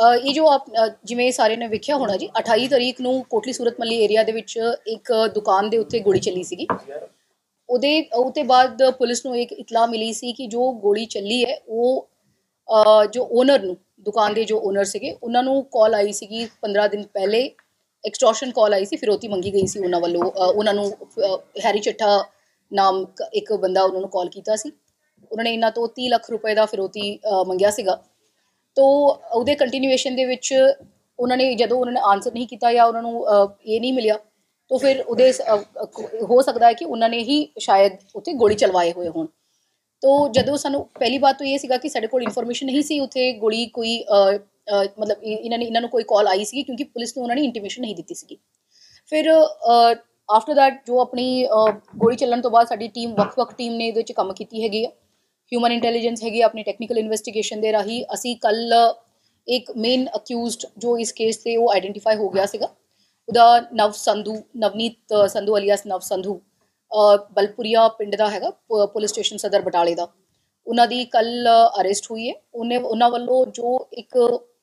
ये जो आप जिवें सारे ने वेख्या होना जी 28 तरीक ਨੂੰ ਕੋਟਲੀ ਸੂਰਤ ਮੱਲੀ ਏਰੀਆ ਦੇ ਵਿੱਚ ਇੱਕ ਦੁਕਾਨ ਦੇ ਉੱਤੇ ਗੋਲੀ ਚੱਲੀ ਸੀਗੀ। ਉਹਦੇ ਬਾਅਦ ਪੁਲਿਸ ਨੂੰ ਇੱਕ ਇਤਲਾਹ ਮਿਲੀ ਸੀ ਕਿ ਜੋ ਗੋਲੀ ਚੱਲੀ ਹੈ ਉਹ ਜੋ ਓਨਰ ਨੂੰ ਦੁਕਾਨ ਦੇ ਜੋ ਓਨਰ ਸੀਗੇ ਉਹਨਾਂ ਨੂੰ ਕਾਲ ਆਈ ਸੀਗੀ 15 ਦਿਨ ਪਹਿਲੇ ਐਕਸਟੋਰਸ਼ਨ ਕਾਲ ਆਈ ਸੀ, ਫਿਰੌਤੀ ਮੰਗੀ ਗਈ ਸੀ ਉਹਨਾਂ ਵੱਲੋਂ। ਉਹਨਾਂ ਨੂੰ ਹੈਰੀ ਚੱਠਾ ਨਾਮ ਇੱਕ ਬੰਦਾ ਉਹਨਾਂ ਨੂੰ ਕਾਲ ਕੀਤਾ ਸੀ, ਉਹਨਾਂ ਨੇ ਇਹਨਾਂ ਤੋਂ 30 ਲੱਖ ਰੁਪਏ ਦਾ ਫਿਰੌਤੀ ਮੰਗਿਆ ਸੀਗਾ। तो ਉਹਦੇ ਕੰਟੀਨਿਊਏਸ਼ਨ ਦੇ ਵਿੱਚ ਉਹਨਾਂ ਨੇ ਜਦੋਂ ਉਹਨਾਂ ਨੇ ਆਨਸਰ ਨਹੀਂ ਕੀਤਾ ਜਾਂ ਉਹਨਾਂ ਨੂੰ ਇਹ ਨਹੀਂ ਮਿਲਿਆ ਤਾਂ ਫਿਰ ਉਹਦੇ ਹੋ ਸਕਦਾ ਹੈ ਕਿ ਉਹਨਾਂ ਨੇ ਹੀ ਸ਼ਾਇਦ ਉੱਥੇ ਗੋਲੀ ਚਲਵਾਏ ਹੋਏ ਹੋਣ। तो ਜਦੋਂ ਸਾਨੂੰ ਪਹਿਲੀ ਬਾਤ ਤਾਂ ਇਹ ਸੀਗਾ ਕਿ ਸਾਡੇ ਕੋਲ ਇਨਫੋਰਮੇਸ਼ਨ ਨਹੀਂ ਸੀ ਉੱਥੇ ਗੋਲੀ ਕੋਈ ਮਤਲਬ ਇਹਨਾਂ ਨੂੰ ਕੋਈ ਕਾਲ ਆਈ ਸੀ ਕਿਉਂਕਿ ਪੁਲਿਸ ਨੂੰ ਉਹਨਾਂ ਨੇ ਇੰਟੀਮੇਸ਼ਨ ਨਹੀਂ ਦਿੱਤੀ ਸੀਗੀ। ਫਿਰ ਆਫਟਰ ਦੈਟ ਜੋ ਆਪਣੀ ਗੋਲੀ ਚੱਲਣ ਤੋਂ ਬਾਅਦ ਸਾਡੀ ਟੀਮ ਵੱਖ-ਵੱਖ ਟੀਮ ਨੇ ਇਹਦੇ ਵਿੱਚ ਕੰਮ ਕੀਤੀ ਹੈਗੀ ਆ। ਹਿਊਮਨ ਇੰਟੈਲੀਜੈਂਸ ਹੈਗੀ अपनी टैक्नीकल इन्वेस्टिगेशन ਦੇ ਰਾਹੀਂ ਅਸੀਂ ਕੱਲ ਇੱਕ ਮੇਨ ਅਕਿਊਜ਼ਡ ਜੋ ਇਸ ਕੇਸ ਤੇ ਉਹ ਆਈਡੈਂਟੀਫਾਈ ਹੋ ਗਿਆ ਸੀਗਾ, ਉਹਦਾ ਨਵਨੀਤ ਸੰਧੂ ਅਲੀਆਸ ਨਵ ਸੰਧੂ ਬਲਪੁਰੀਆ ਪਿੰਡ ਦਾ ਹੈਗਾ, ਪੁਲਿਸ ਸਟੇਸ਼ਨ ਸਦਰ ਬਟਾਲੇ ਦਾ। ਉਹਨਾਂ ਦੀ ਕੱਲ ਅਰੈਸਟ ਹੋਈ ਹੈ। ਉਹਨਾਂ ਵੱਲੋਂ ਜੋ ਇੱਕ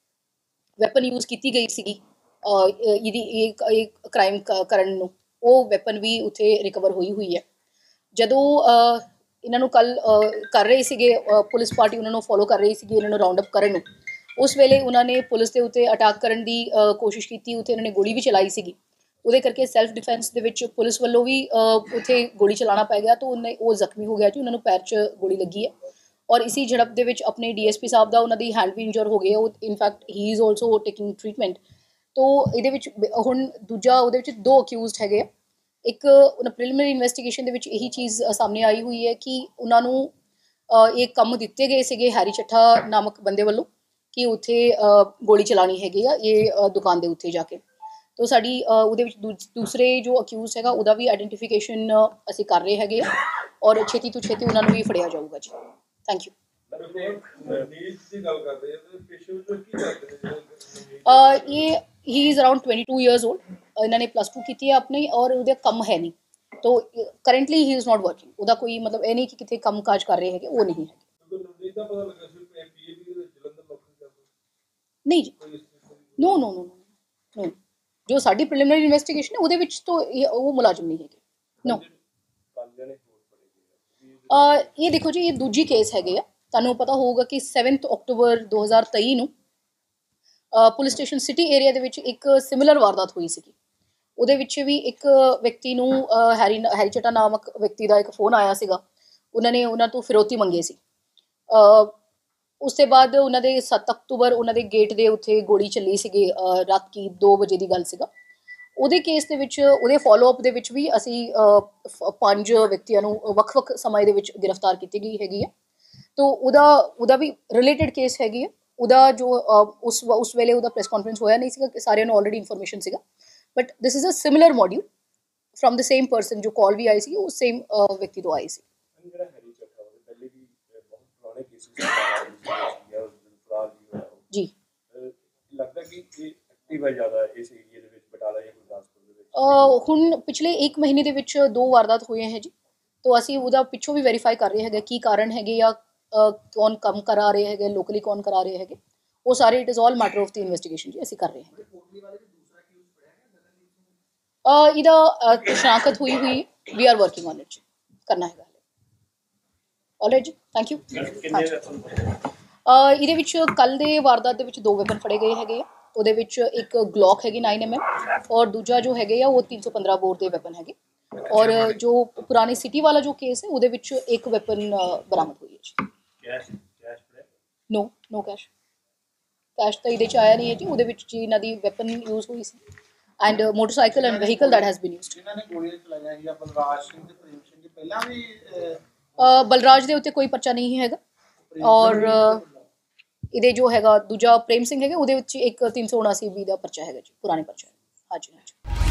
ਵੈਪਨ ਯੂਜ਼ ਕੀਤੀ ਗਈ ਸੀਗੀ ਇਹਦੀ ਇੱਕ ਕ੍ਰਾਈਮ ਕਰਨ ਨੂੰ, ਉਹ ਵੈਪਨ ਵੀ ਉੱਥੇ ਰਿਕਵਰ ਹੋਈ ਹੈ। ਜਦੋਂ ਇਹਨਾਂ ਨੂੰ ਕੱਲ ਕਰ ਰਹੇ ਸੀਗੇ ਪੁਲਿਸ ਪਾਰਟੀ ਉਹਨਾਂ ਨੂੰ ਫੋਲੋ ਕਰ ਰਹੀ ਸੀਗੀ ਇਹਨਾਂ ਨੂੰ ਰਾਉਂਡ ਅਪ ਕਰਨ ਨੂੰ, ਉਸ ਵੇਲੇ ਉਹਨਾਂ ਨੇ ਪੁਲਿਸ ਦੇ ਉੱਤੇ ਅਟੈਕ ਕਰਨ ਦੀ ਕੋਸ਼ਿਸ਼ ਕੀਤੀ। ਉੱਥੇ ਇਹਨਾਂ ਨੇ ਗੋਲੀ ਵੀ ਚਲਾਈ ਸੀਗੀ, ਉਹਦੇ ਕਰਕੇ ਸੈਲਫ ਡਿਫੈਂਸ ਦੇ ਵਿੱਚ ਪੁਲਿਸ ਵੱਲੋਂ ਵੀ ਉੱਥੇ ਗੋਲੀ ਚਲਾਉਣਾ ਪੈ ਗਿਆ ਤਾਂ ਉਹ ਜ਼ਖਮੀ ਹੋ ਗਿਆ ਜੀ, ਉਹਨਾਂ ਨੂੰ ਪੈਰ 'ਚ ਗੋਲੀ ਲੱਗੀ ਹੈ। ਔਰ ਇਸੀ ਝੜਪ ਦੇ ਵਿੱਚ ਆਪਣੇ DSP ਸਾਹਿਬ ਦਾ ਉਹਨਾਂ ਦੀ ਹੈਂਡ ਵੀ ਇੰਜਰ ਹੋ ਗਏ, ਉਹ in fact he is also taking treatment. ਤਾਂ ਇਹਦੇ ਵਿੱਚ ਹੁਣ ਦੂਜਾ ਉਹਦੇ ਵਿੱਚ 2 ਅਕਿਊਜ਼ਡ ਹੈਗੇ ਆ। ਇੱਕ ਪ੍ਰੀਲਿਮਿਨਰੀ ਇਨਵੈਸਟੀਗੇਸ਼ਨ ਦੇ ਵਿੱਚ ਇਹੀ ਚੀਜ਼ ਸਾਹਮਣੇ ਆਈ ਹੋਈ ਹੈ ਕਿ ਉਹਨਾਂ ਨੂੰ ਇਹ ਕੰਮ ਦਿੱਤੇ ਗਏ ਸੀਗੇ ਹੈਰੀ ਚੱਠਾ ਨਾਮਕ ਬੰਦੇ ਵੱਲੋਂ ਕਿ ਉੱਥੇ ਗੋਲੀ ਚਲਾਉਣੀ ਹੈਗੀ ਆ ਇਹ ਦੁਕਾਨ ਦੇ ਉੱਤੇ ਜਾ ਕੇ। ਤਾਂ ਸਾਡੀ ਉਹਦੇ ਵਿੱਚ ਦੂਸਰੇ ਜੋ ਅਕਿਊਜ਼ ਹੈਗਾ ਉਹਦਾ ਵੀ ਆਈਡੈਂਟੀਫਿਕੇਸ਼ਨ ਅਸੀਂ ਕਰ ਰਹੇ ਹੈਗੇ ਆ ਔਰ ਛੇਤੀ ਤੋਂ ਛੇਤੀ ਉਹਨਾਂ ਨੂੰ ਵੀ ਫੜਿਆ ਜਾਊਗਾ ਜੀ। Thank you. ਇਹ he is around 22 years old, इन्होंने +2 की है अपने और ਉਹਦੇ ਕੰਮ है नहीं, तो currently he is not working. ਉਹਦਾ ਕੋਈ ਮਤਲਬ ਇਹ ਨਹੀਂ ਕਿ ਕਿਤੇ ਕੰਮ ਕਾਜ ਕਰ ਰਹੇ ਹੈਗੇ, ਉਹ ਨਹੀਂ ਹੈ। ਨਹੀਂ ਜੀ, ਨੋ ਜੋ ਸਾਡੀ ਪ੍ਰੀਲਿਮਿਨਰੀ ਇਨਵੈਸਟੀਗੇਸ਼ਨ ਹੈ ਉਹਦੇ ਵਿੱਚ ਤਾਂ ਉਹ ਮੁਲਾਜ਼ਮ ਨਹੀਂ ਹੈਗੇ। ਨੋ ਇਹ ਦੇਖੋ ਜੀ, ਇਹ ਦੂਜੀ ਕੇਸ ਹੈਗੇ ਆ। ਤੁਹਾਨੂੰ ਪਤਾ ਹੋਊਗਾ ਕਿ 7 ਅਕਤੂਬਰ 2023 ਨੂੰ ਪੁਲਿਸ ਸਟੇਸ਼ਨ ਸਿਟੀ ਏਰੀਆ ਦੇ ਵਿੱਚ ਇੱਕ ਸਿਮਿਲਰ ਵਾਰਦਾਤ ਹੋਈ ਸੀਗੀ। ਉਹਦੇ ਵਿੱਚ ਵੀ ਇੱਕ ਵਿਅਕਤੀ ਨੂੰ ਹੈਰੀ ਚੱਠਾ ਨਾਮਕ ਵਿਅਕਤੀ ਦਾ ਇੱਕ ਫੋਨ ਆਇਆ ਸੀਗਾ, ਉਹਨਾਂ ਤੋਂ ਫਿਰੌਤੀ ਮੰਗੇ ਸੀ। ਉਸ ਤੋਂ ਬਾਅਦ ਉਹਨਾਂ ਦੇ 7 ਅਕਤੂਬਰ ਉਹਨਾਂ ਦੇ ਗੇਟ ਦੇ ਉੱਤੇ ਗੋਲੀ ਚੱਲੀ ਸੀਗੀ, ਰਾਤੀ 2 ਵਜੇ ਦੀ ਗੱਲ ਸੀਗਾ। ਉਹਦੇ ਕੇਸ ਦੇ ਵਿੱਚ ਉਹਦੇ ਫੋਲੋਅਪ ਦੇ ਵਿੱਚ ਵੀ ਅਸੀਂ 5 ਵਿਅਕਤੀਆਂ ਨੂੰ ਵੱਖ-ਵੱਖ ਸਮੇਂ ਦੇ ਵਿੱਚ ਗ੍ਰਿਫਤਾਰ ਕੀਤੀ ਗਈ ਹੈਗੀ ਹੈ। ਤਾਂ ਉਹਦਾ ਵੀ ਰਿਲੇਟਡ ਕੇਸ ਹੈਗੀ ਹੈ। ਉਹਦਾ ਜੋ ਉਸ ਵੇਲੇ ਉਹਦਾ ਪ੍ਰੈਸ ਕਾਨਫਰੰਸ ਹੋਇਆ ਨਹੀਂ ਸੀਗਾ, ਸਾਰਿਆਂ ਨੂੰ ਆਲਰੇਡੀ ਇਨਫੋਰਮੇਸ਼ਨ ਸੀਗਾ, but this is a similar module from the same person. ਜੋ ਕਾਲ ਵੀ ਆਈ ਸੀ ਉਹ ਸੇਮ ਵਿਅਕਤੀ ਤੋਂ ਆਈ ਸੀ। ਜੀ ਹੁਣ ਪਿਛਲੇ 1 ਮਹੀਨੇ ਦੇ ਵਿੱਚ 2 ਵਾਰਦਾਤ ਹੋਏ ਹੈ ਜੀ। ਤਾਂ ਅਸੀਂ ਉਹਦਾ ਪਿੱਛੋਂ ਵੀ ਵੈਰੀਫਾਈ ਕਰ ਰਹੇ ਹੈਗੇ ਕੀ ਕਾਰਨ ਹੈਗੇ ਜਾਂ ਕੌਣ ਕੰਮ ਕਰਾ ਰਹੇ ਹੈਗੇ, ਲੋਕਲੀ ਕੌਣ ਕਰਾ ਰਹੇ ਹੈਗੇ, ਉਹ ਸਾਰੇ it is all matter of the investigation ਜੀ, ਅਸੀਂ ਕਰ ਰਹੇ ਹੈਗੇ। ਇਹਦਾ ਸ਼ਨਾਖਤ ਹੋਈ we are working on it, ਕਰਨਾ ਹੈਗਾ। ਆਲਰਾਈਟ ਜੀ, ਥੈਂਕ ਯੂ। ਇਹਦੇ ਵਿੱਚ ਕੱਲ ਦੇ ਵਾਰਦਾਤ ਦੇ ਵਿੱਚ 2 ਵੈਪਨ ਫੜੇ ਗਏ ਹੈਗੇ ਆ। ਉਹਦੇ ਵਿੱਚ ਇੱਕ ਗਲੌਕ ਹੈਗੀ 9mm ਔਰ ਦੂਜਾ ਜੋ ਹੈਗੇ ਆ ਉਹ 315 ਬੋਰ ਦੇ ਵੈਪਨ ਹੈਗੇ। ਔਰ ਜੋ ਪੁਰਾਣੀ ਸਿਟੀ ਵਾਲਾ ਜੋ ਕੇਸ ਹੈ ਉਹਦੇ ਵਿੱਚ ਇੱਕ ਵੈਪਨ ਬਰਾਮਦ ਹੋਈ ਹੈ ਜੀ। नो कैश ਤਾਂ ਇਹਦੇ 'ਚ ਆਇਆ ਨਹੀਂ ਹੈ ਜੀ। ਉਹਦੇ ਵਿੱਚ ਜੀ ਇਹਨਾਂ ਦੀ ਵੈਪਨ ਯੂਜ਼ ਹੋਈ ਸੀ and motorcycle and vehicle that has been used. Balraj ਦੇ ਉੱਤੇ ਕੋਈ ਪਰਚਾ ਨਹੀਂ ਹੈਗਾ ਔਰ ਇਹਦੇ ਜੋ ਹੈਗਾ ਦੂਜਾ ਪ੍ਰੇਮ ਸਿੰਘ ਹੈਗਾ ਉਹਦੇ ਵਿੱਚ ਇੱਕ 379B ਦਾ ਪਰਚਾ ਹੈਗਾ ਜੀ, ਪੁਰਾਣੇ ਪਰਚਾ। ਹਾਂਜੀ।